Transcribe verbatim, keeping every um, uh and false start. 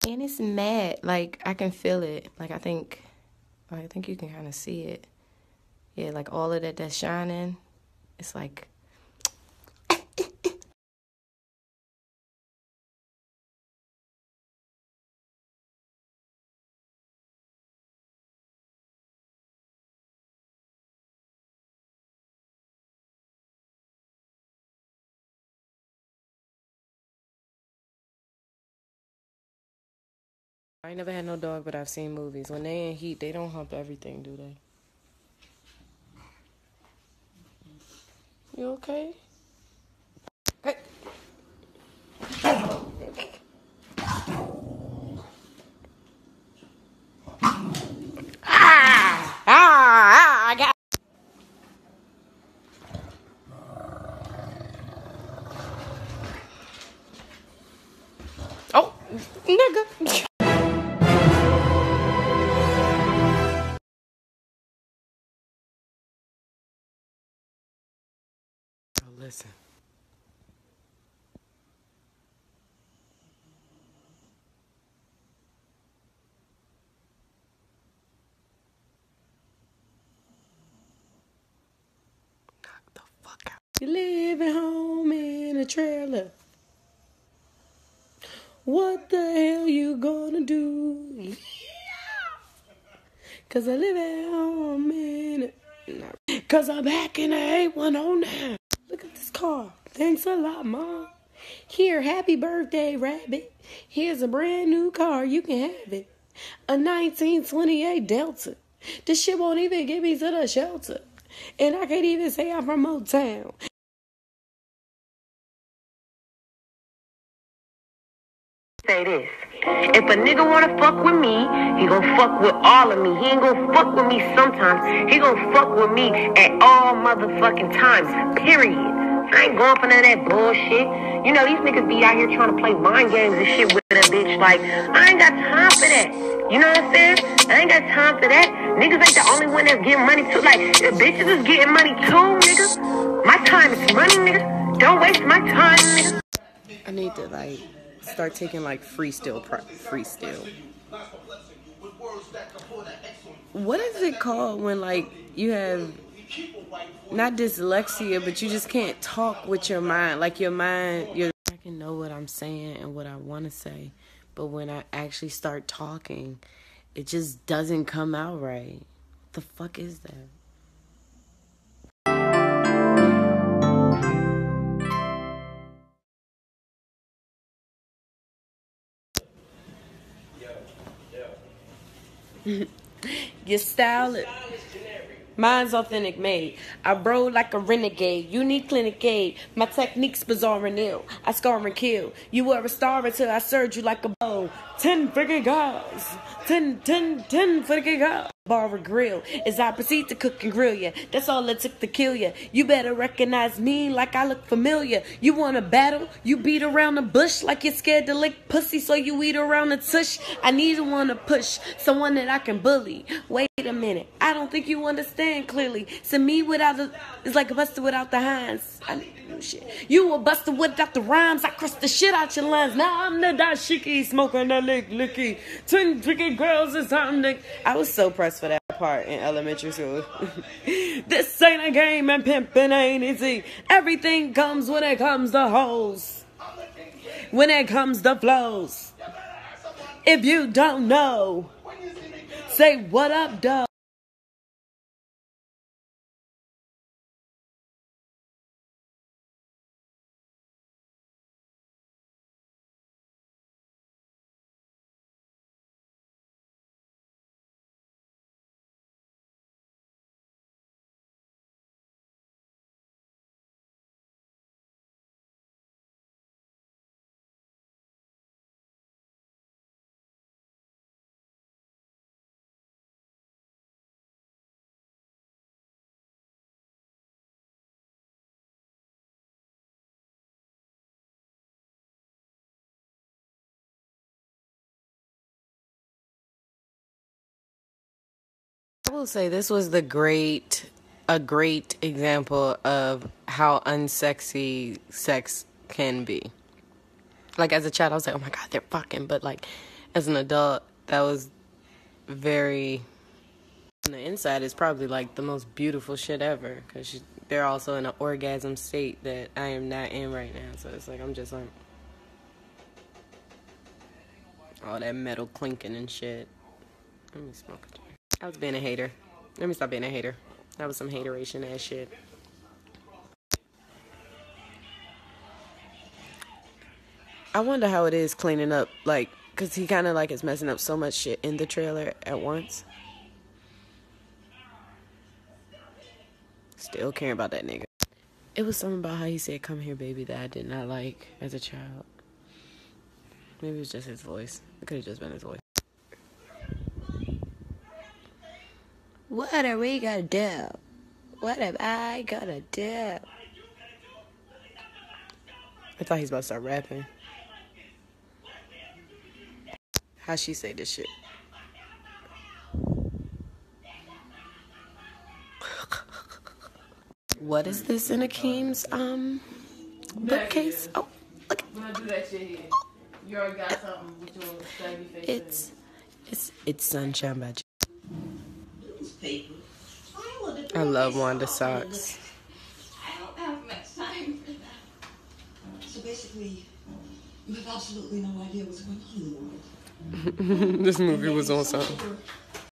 And it's matte. Like, I can feel it. Like, I think, I think you can kind of see it. Yeah, like all of that that's shining. It's like, I ain't never had no dog, but I've seen movies. When they in heat, they don't hump everything, do they? You okay? Hey. Ah! Ah! Ah! I got. Oh, nigga. Oh, listen. Knock the fuck out. You live at home in a trailer. What the hell you gonna do? Cause I live at home in a... Cause I'm back in the eight one oh nine. Look at this car. Thanks a lot, Mom. Here, happy birthday, Rabbit. Here's a brand new car. You can have it. A nineteen twenty-eight Delta. This shit won't even get me to the shelter. And I can't even say I'm from Motown. Say this. If a nigga wanna fuck with me, he gon' fuck with all of me. He ain't gon' fuck with me sometimes. He gon' fuck with me at all motherfucking times. Period. I ain't going for none of that bullshit. You know, these niggas be out here trying to play mind games and shit with a bitch. Like, I ain't got time for that. You know what I'm saying? I ain't got time for that. Niggas ain't the only one that's getting money too. Like, bitches is getting money too, nigga. My time is money, nigga. Don't waste my time, nigga. I need to, like, start taking, like, freestyle. Freestyle. What is it called when, like, you have... not dyslexia, but you just can't talk with your mind. Like your mind, your I can know what I'm saying and what I want to say, but when I actually start talking, it just doesn't come out right. What the fuck is that? Your style is... mine's authentic made. I rode like a renegade. You need clinic aid. My technique's bizarre and ill. I scar and kill. You were a star until I served you like a bow. Ten friggin' girls. Ten, ten, ten friggin' girls. Bar or grill as I proceed to cook and grill ya. That's all it took to kill ya. You better recognize me like I look familiar. You wanna battle? You beat around the bush like you're scared to lick pussy, so you eat around the tush. I need one to push, someone that I can bully. Wait a minute, I don't think you understand clearly. So me without the is like a buster without the hinds. I need new shit. You a buster without the rhymes. I crushed the shit out your lines. Now I'm the dashiki smoking the lick licky. Twin tricky girls is something that I was so pressed for that part in elementary school. This ain't a game and pimping ain't easy. Everything comes when it comes to hoes. When it comes to flows. If you don't know, say what up, dog. I will say this was the great, a great example of how unsexy sex can be. Like, as a child, I was like, oh my God, they're fucking. But, like, As an adult, that was very... On the inside, it's probably like the most beautiful shit ever. Because they're also in an orgasm state that I am not in right now. So it's like, I'm just like... all that metal clinking and shit. Let me smoke it. I was being a hater. Let me stop being a hater. That was some hateration ass shit. I wonder how it is cleaning up, like, because he kind of, like, is messing up so much shit in the trailer at once. Still caring about that nigga. It was something about how he said, "Come here, baby," that I did not like as a child. Maybe it was just his voice. It could have just been his voice. What are we gonna do? What am I gonna do? I thought he was about to start rapping. How she say this shit? What is this in Akeem's um bookcase? Oh, look. When I do that shit here, you already got something with your saggy face. It's it's it's Sunshine by J. I love Wanda socks. I don't have much time for that. So basically, you have absolutely no idea what's going on in the world. This movie was on something.